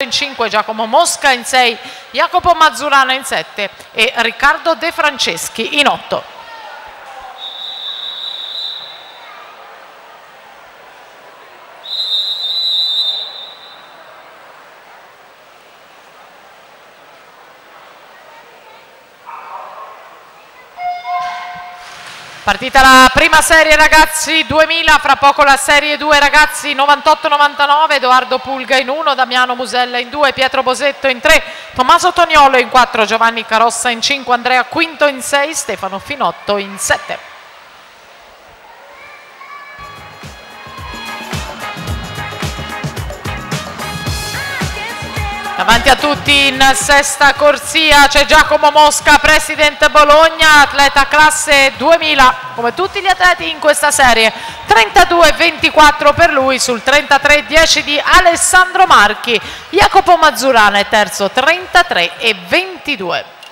in 5, Giacomo Mosca in 6, Jacopo Mazzurana in 7 e Riccardo De Franceschi in 8. Partita la prima serie ragazzi 2000, fra poco la serie 2 ragazzi 98-99, Edoardo Pulga in 1, Damiano Musella in 2, Pietro Bosetto in 3, Tommaso Toniolo in 4, Giovanni Carossa in 5, Andrea Quinto in 6, Stefano Finotto in 7. Davanti a tutti in sesta corsia c'è Giacomo Mosca, President Bologna, atleta classe 2000, come tutti gli atleti in questa serie. 32-24 per lui sul 33-10 di Alessandro Marchi. Jacopo Mazzurana è terzo, 33-22.